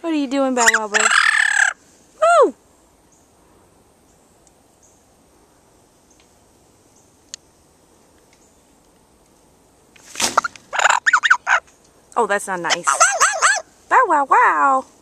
What are you doing, Bow Wow Bird? Woo! Oh, that's not nice. Bow wow wow!